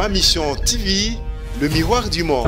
Ma Mission TV, le miroir du monde.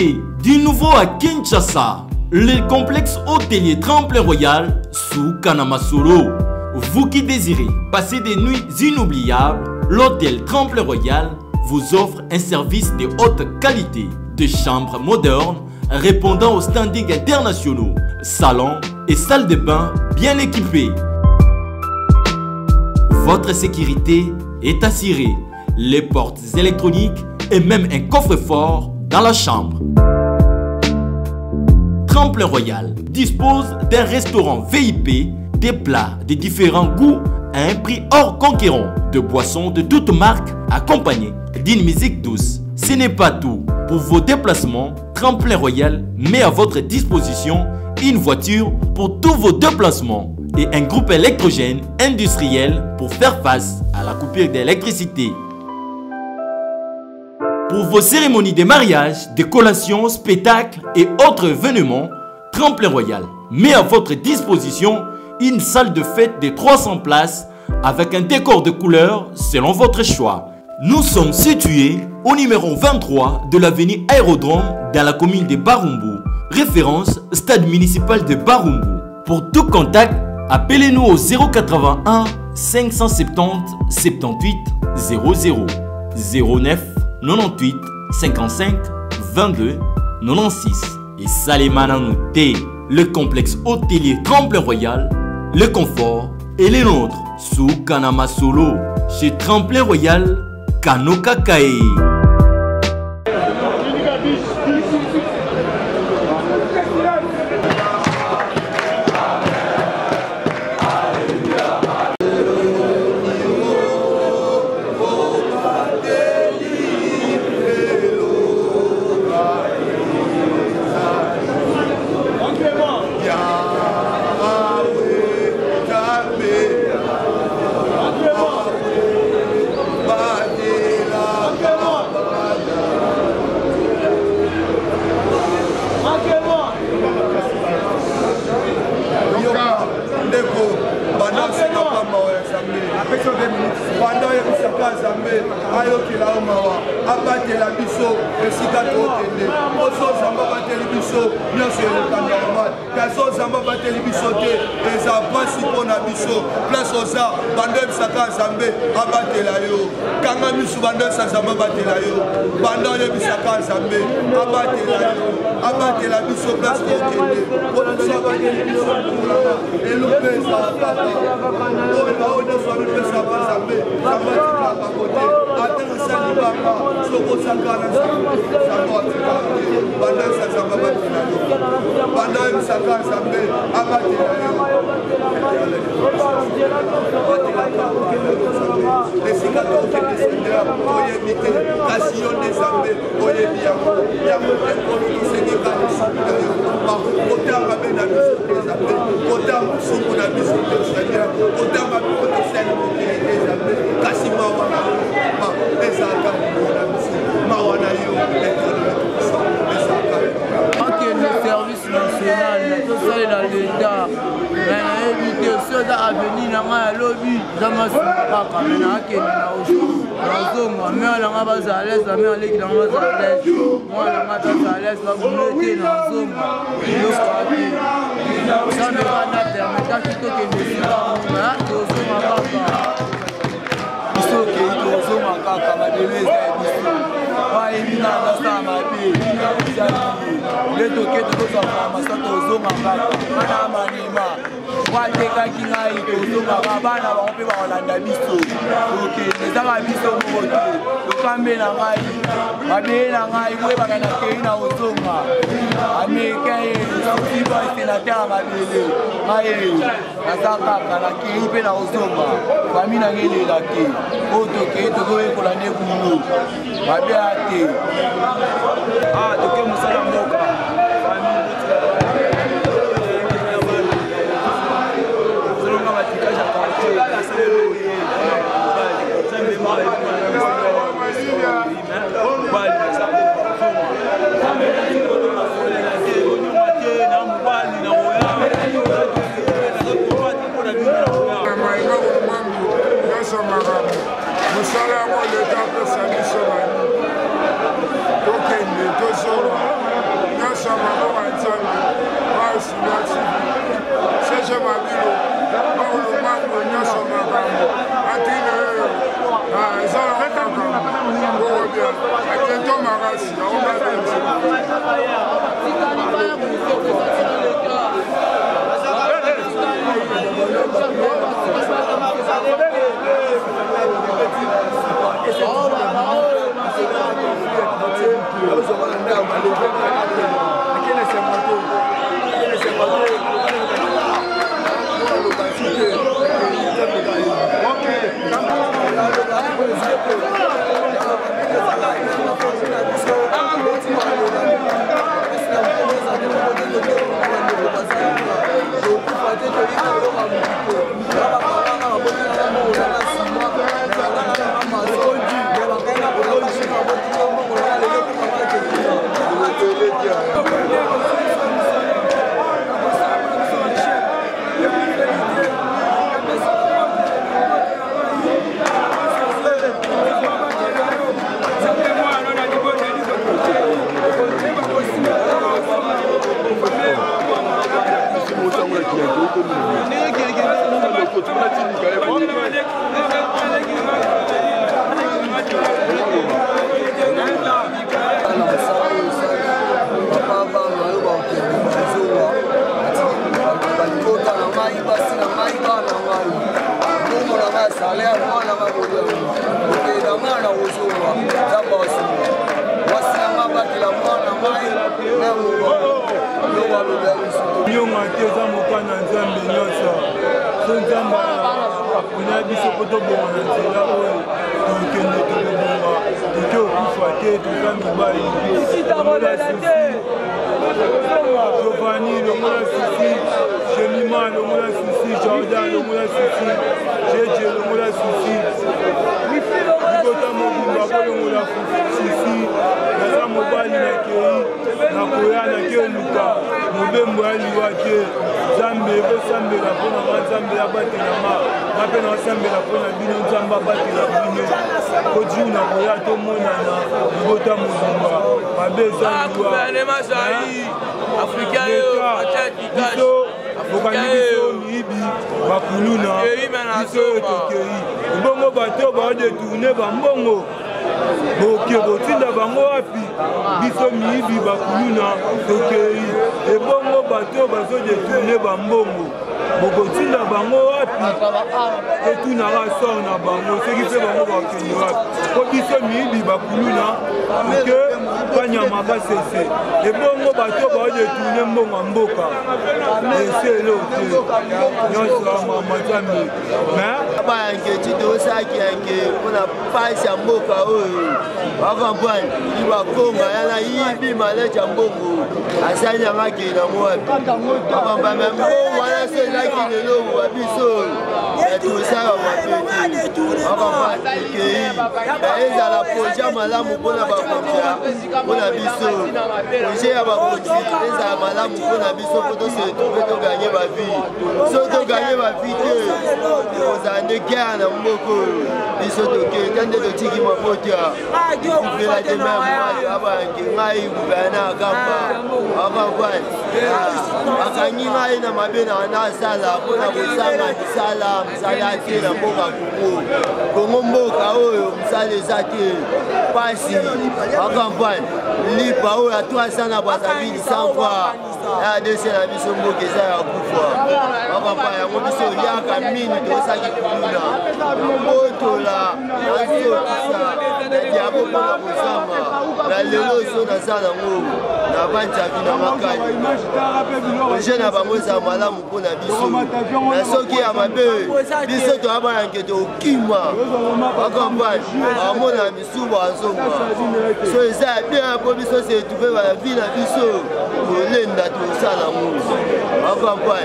Qualité du nouveau à Kinshasa. Le complexe hôtelier Tremplin Royal sous Kanamasolo. Vous qui désirez passer des nuits inoubliables, l'hôtel Tremplin Royal vous offre un service de haute qualité, de chambres modernes répondant aux standards internationaux, salons et salles de bain bien équipées. Votre sécurité est assurée, les portes électroniques et même un coffre-fort dans la chambre. Tremplin Royal dispose d'un restaurant VIP, des plats de différents goûts à un prix hors concurrent, de boissons de toutes marques accompagnées d'une musique douce. Ce n'est pas tout. Pour vos déplacements, Tremplin Royal met à votre disposition une voiture pour tous vos déplacements et un groupe électrogène industriel pour faire face à la coupure d'électricité. Pour vos cérémonies de mariage, de collations, spectacles et autres événements, Tremplin Royal met à votre disposition une salle de fête de 300 places avec un décor de couleurs selon votre choix. Nous sommes situés au numéro 23 de l'avenue Aérodrome dans la commune de Barumbu, référence stade municipal de Barumbu. Pour tout contact, appelez-nous au 081 570 78 00 09 98 55 22 96 et Salimana Nouté, le complexe hôtelier Tremplin Royal, le confort et les nôtres sous Kanamasolo chez Tremplin Royal Kanokakae. Musala mo le ta ko sani so mani. Ko ke ni to so nyonga te eza mokana nzambe nyonso so nzambe apona biso po tobonga na nzela oyo tokende tokobonga toke okufa te toza mibali Giovanni longola susi Jemima longola susi Jordan longola susi Jeje longola susi Bikota mobimba ko longola susi naza mobali na kei nakoya na kei luka mobembo ya liwa te Nzambe ekosambela mpona nga Nzambe abatelanga nga mpe nasambela mpona bino Nzambe abatela bino kojiu nakoya tomonana bikota mobimba mabe eza liwa Africain biso bokandi biso miyibi bakuluna biso tokei ebongo bato baodetourne bambongo boke botinda bango wapi biso miyibi bakuluna tokei ebongo bato bazodetourne bambongo bokotinda bango wapi totunaka sor na bango soki mpe bango bakende wapi po biso miyibi bakuluna toke banyamaka sese ebongo bato baodetourne mbongo ya mboka eselo te nyonso amama nzambe bayange titosaki yange mpona pasi ya mboka oyo bakampani libakonga yana yibi maleji ya mbongo asali yanga kei nango wapi bakampani ya mbongo wana so ezaki lelo wa biso tosala mapeti bakampani ekei ezala projet malamu mpona bakonza mpona biso projet ya bakonzi ezala malamu mpona biso mpo tosetrouve toganye bavi so toganye bavi te kozala nde guerre na mboko biso tokenda nde totiki mapota ikufela te me mwali abange ngai guverne akamba akampani akangi ngai na mabe na wana asala mpona kosanga misala mosala te na mboka kongo mboka oyo mosala eza te pasi akampani lipa oyo atwasa na bazavili 100 fois adese na biso mboka eza ya kufa akampani yango biso yaka mini tosaki kuluna motola nazokisa na diabo mpona kozamba na lelo so naza nango na banjavi na makali projet na bango eza malamu mpona biso na soki ya mabe biso toabayange tokima bakampani bamona misubu azonga so eza ya bien mpo biso setrouve bavi na biso kolenda tosala ngo bakampani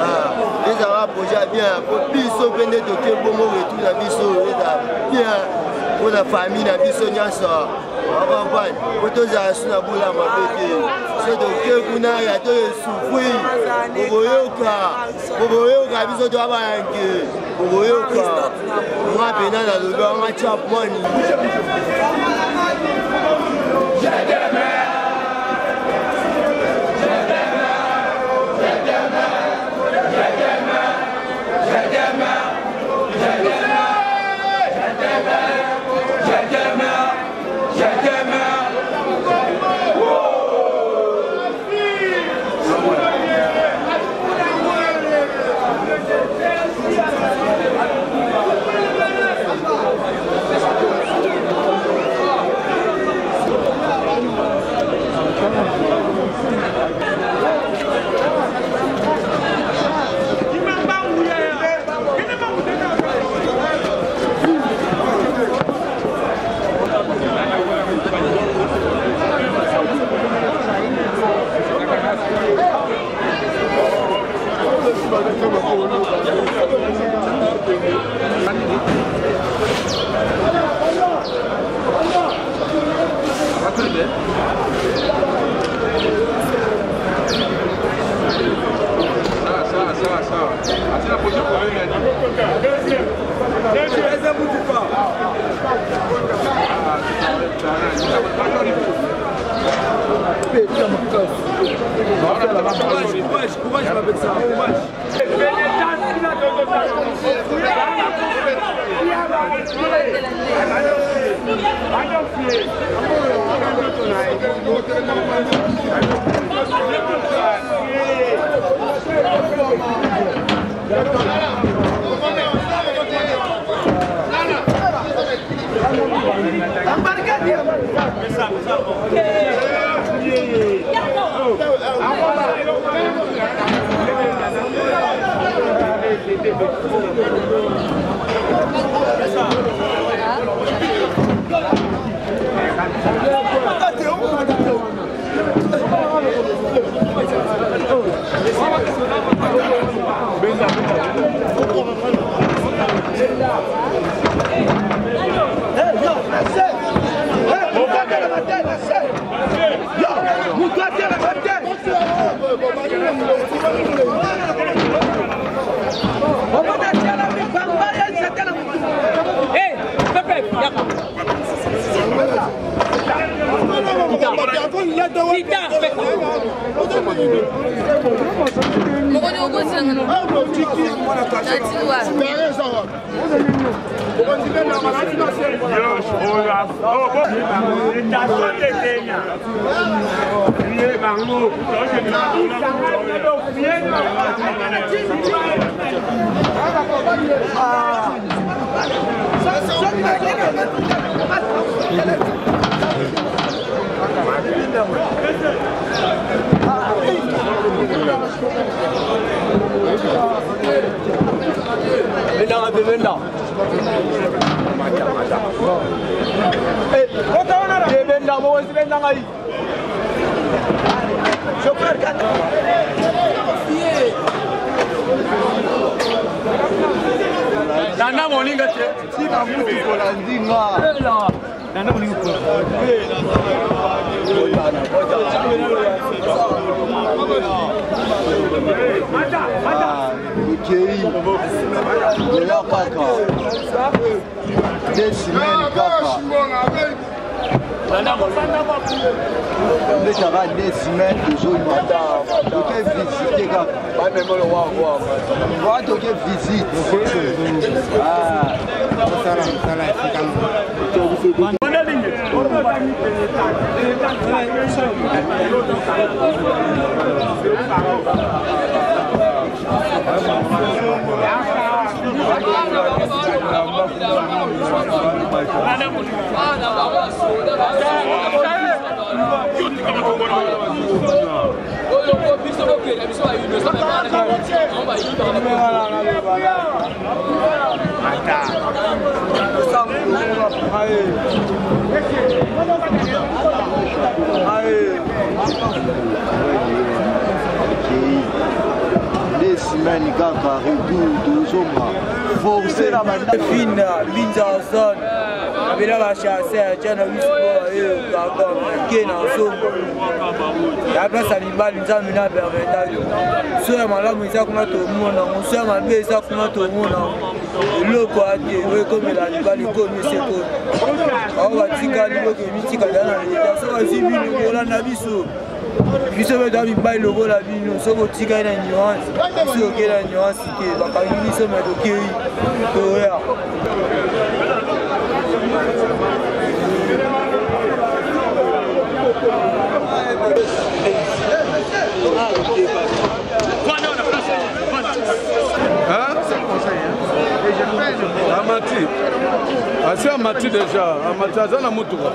ezala projet ya bien mpo biso mpe nde toke bongo retu na biso eza bien mpona famille na biso nyonso bakampani po tozala su na bula mabe te so toke kuna ya toesufri bokoyoka biso toabayange bokoyoka nga pena nalobi wanga chapmani Nana molinga te. Si ba mu ko la ndinga. Nana molinga ko. Des semaines de jour matin. Visiter pas même le voir. Visite. Des semaines kaka retour toujours forcer la bande fine Binzazon abela ba chasser jana wispo kaka kena sombo ya place libali nzambe na permettre so ya malamu isa kuna to mona so ya mabe isa kuna to mona loko ati we comme la libali comme seko awa batika loko mitika dana ya so azibi ngola na biso biso beto bibai logo la bino soko tika na nuance biso ke na nuance ke bakangi biso me dokei to ya Amati. Assez Amati déjà. Amati Azana Moutoura.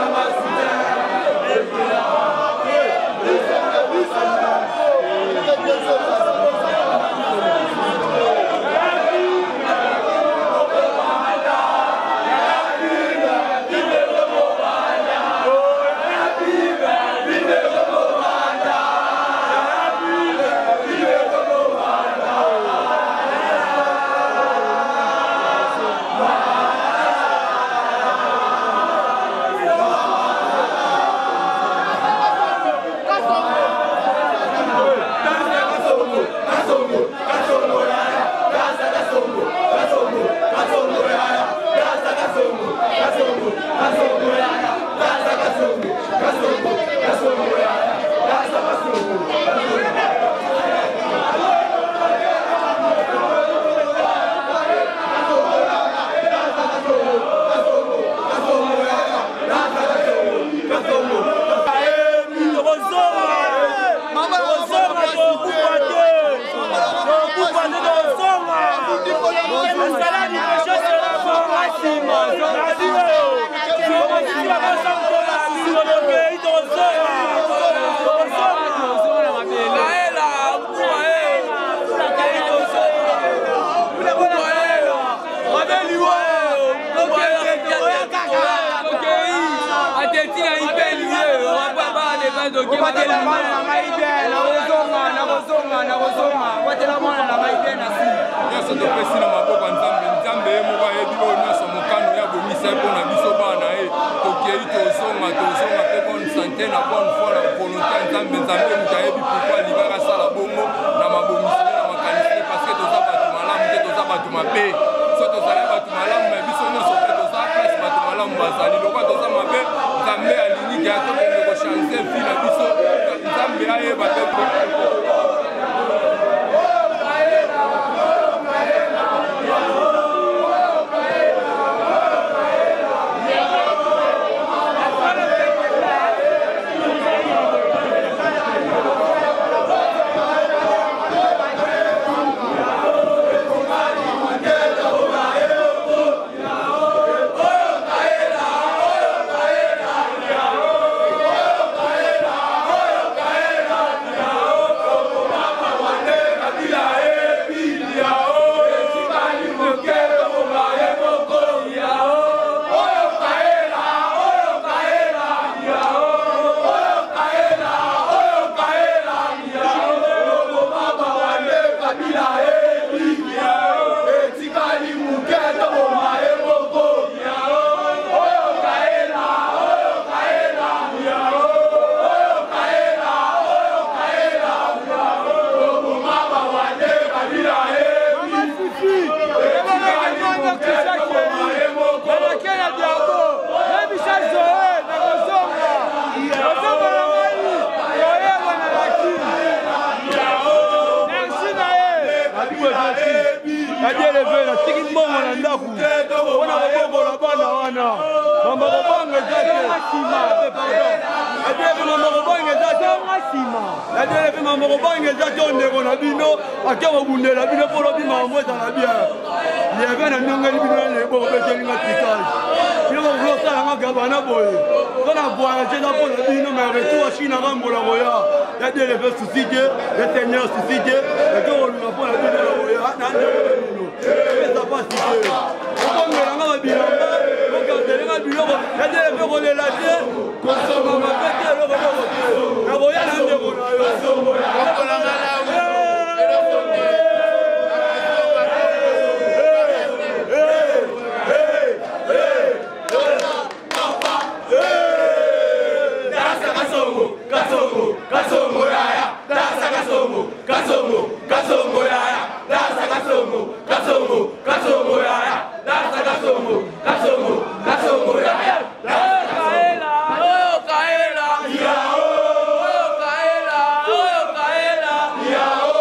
Yeah.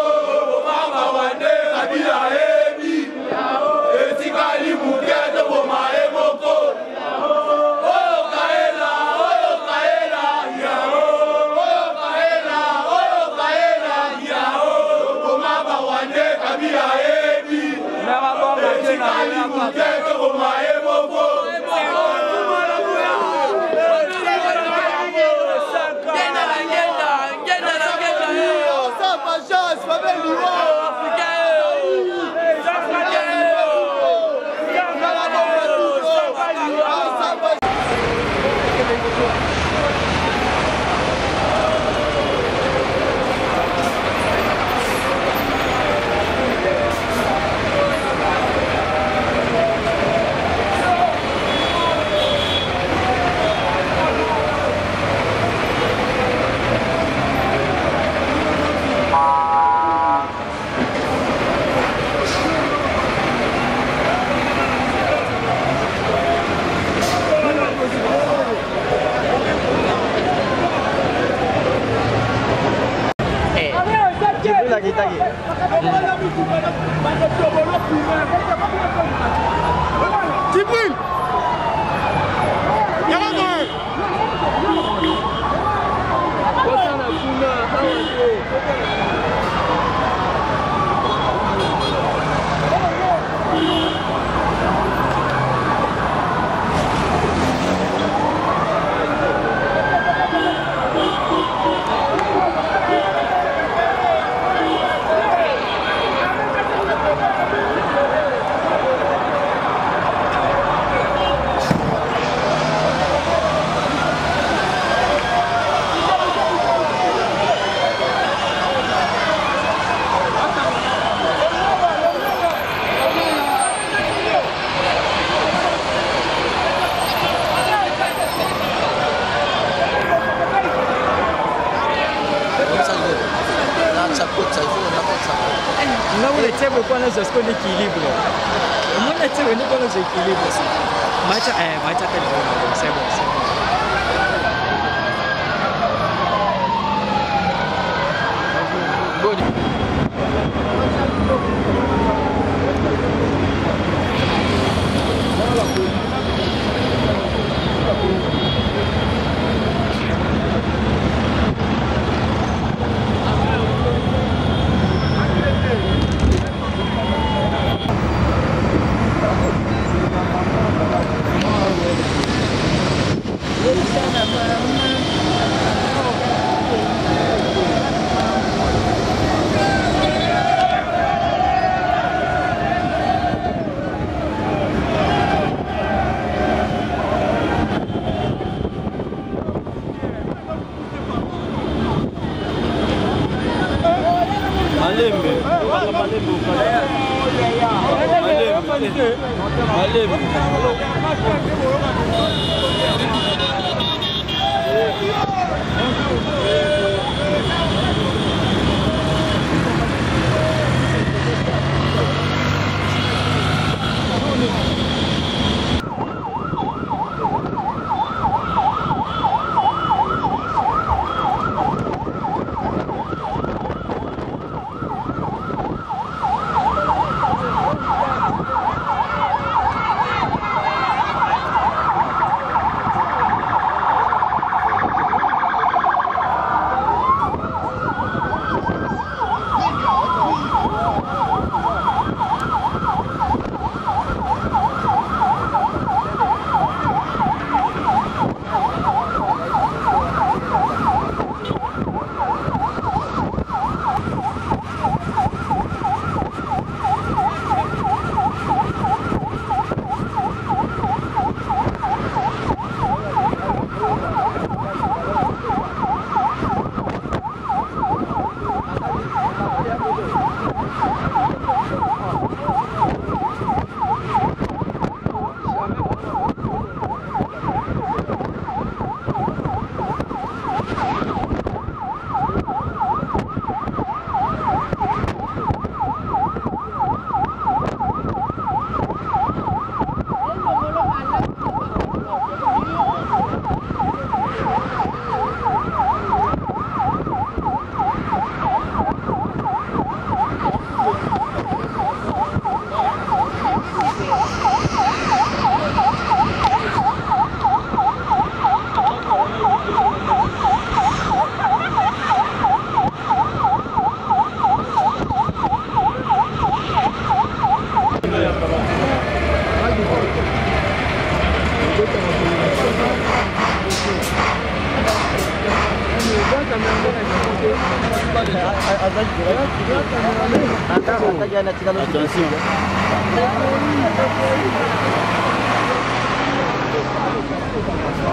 Attention.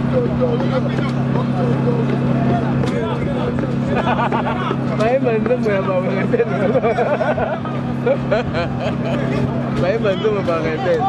Baik mantap ya Bang Rebel. Baik mantap Bang Rebel.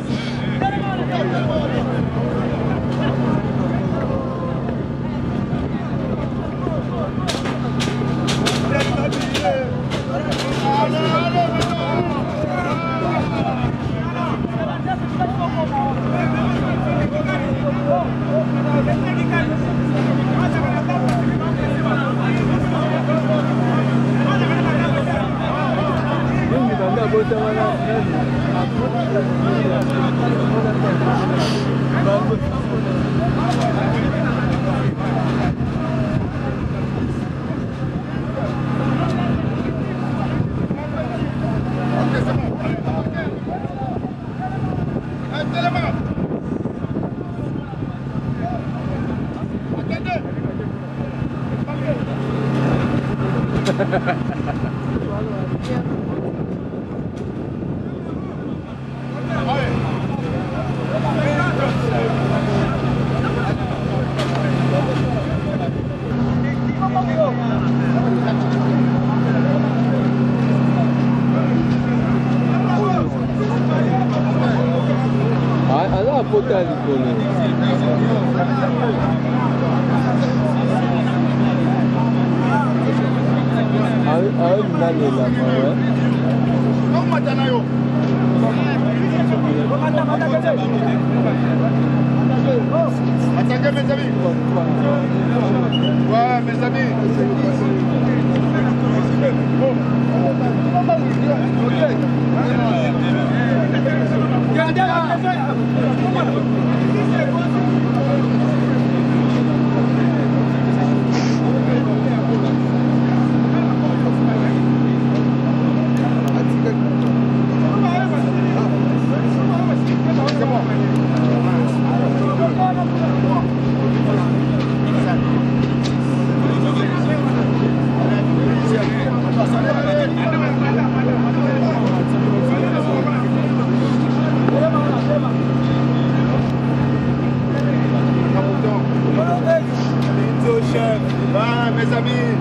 Puta de colo. Ay, nani la mano. ¿Cómo matan a yo? Attaquez mes amis. Ouais, mes amis. Ah, mes amis.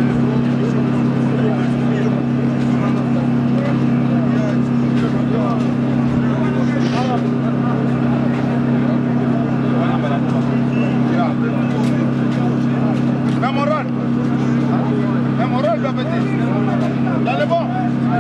Mémoral, la petite. Dans le bon.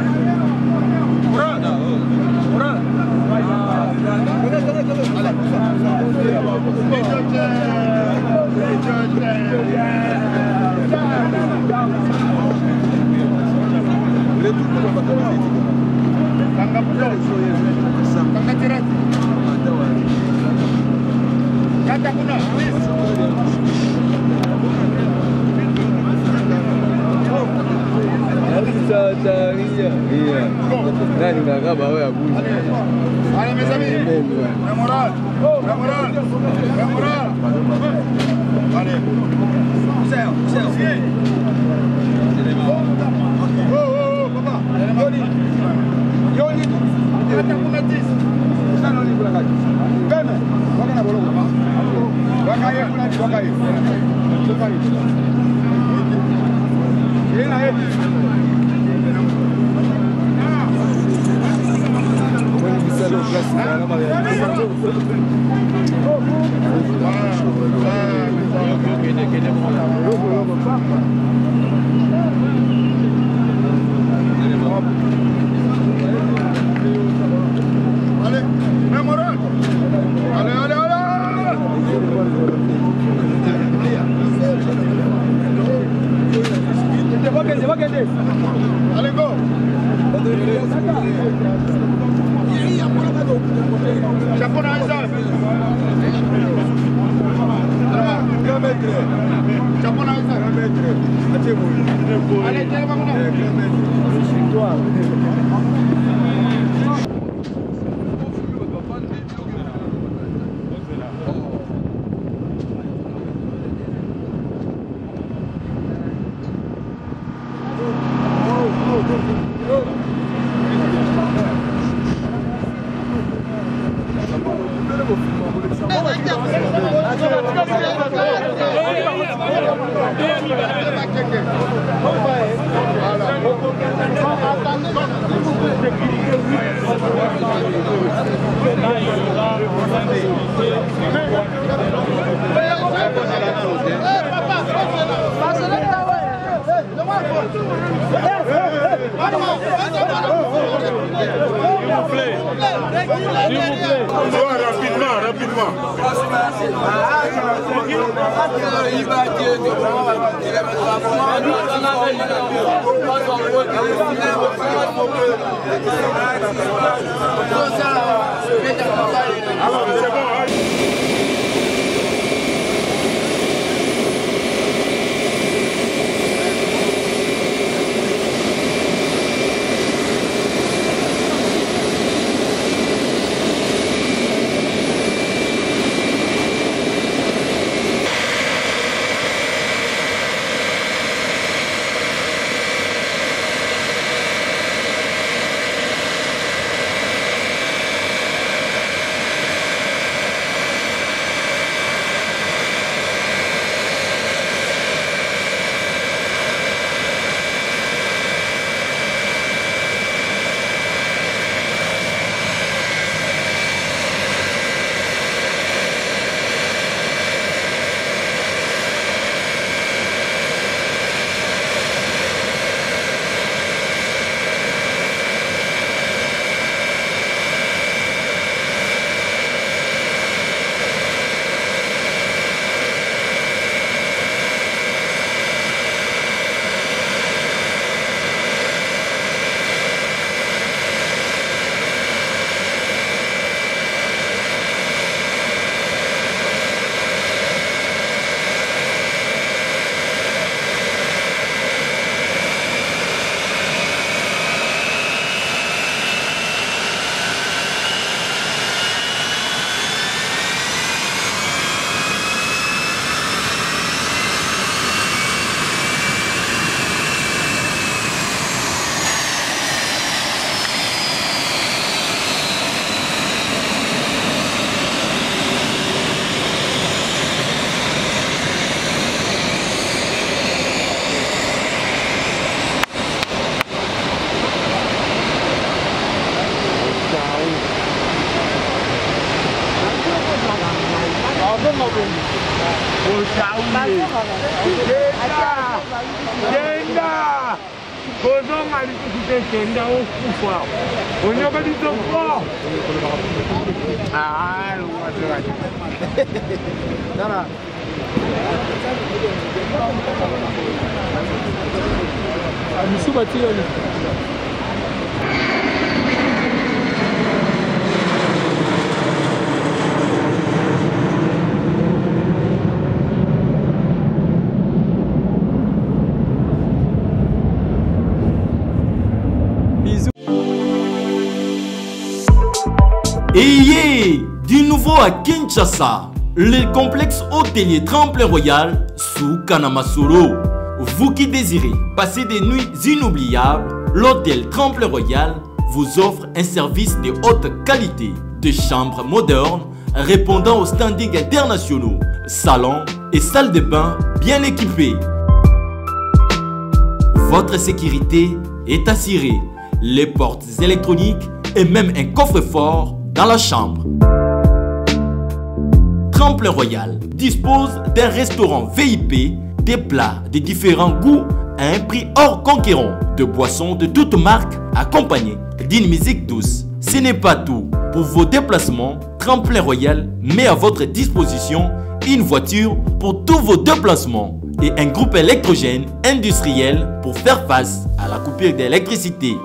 Iya. Nani ngakaba wewe abuzi. Allez mes amis. Mémoral. Mémoral. Mémoral. Allez. Oh, papa. Yoni. Hata kuna 10. Sana ni kula kaji. Kama wakana bologo. Wakaye kuna wakaye. Wakaye. Yena yeye. Allez, mémoral. Allez, allez, allez. Allez, go. Japon à Isaac. Japon à Isaac. Allez, Let's go. Rapidement. Et du nouveau à Kinshasa, le complexe hôtelier Tremplin Royal sous Kanamasolo. Vous qui désirez passer des nuits inoubliables, l'hôtel Tremplin Royal vous offre un service de haute qualité, de chambres modernes répondant aux standings internationaux, salons et salles de bain bien équipées. Votre sécurité est assurée, les portes électroniques et même un coffre-fort dans la chambre. Tremplin Royal dispose d'un restaurant VIP, des plats de différents goûts à un prix hors conquérant, de boissons de toutes marques accompagnées d'une musique douce. Ce n'est pas tout. Pour vos déplacements, Tremplin Royal met à votre disposition une voiture pour tous vos déplacements et un groupe électrogène industriel pour faire face à la coupure d'électricité.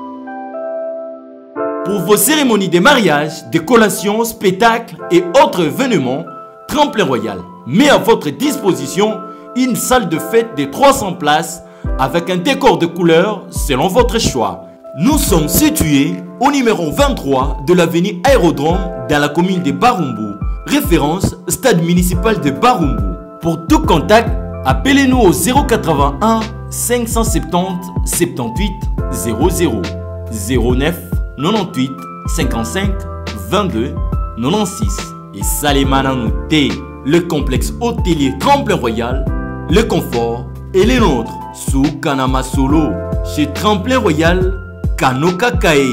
Pour vos cérémonies de mariage, de collations, spectacles et autres événements, Tremplin Royal met à votre disposition une salle de fête de 300 places avec un décor de couleurs selon votre choix. Nous sommes situés au numéro 23 de l'avenue Aérodrome dans la commune de Barumbu, référence stade municipal de Barumbu. Pour tout contact, appelez-nous au 081 570 78 00 09 98 55 22 96 et Salimana Nouté, le complexe hôtelier Tremplin Royal, le confort et les nôtres sous Kanamasolo chez Tremplin Royal Kanokakae.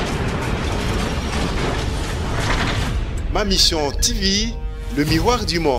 Ma mission TV, le miroir du monde.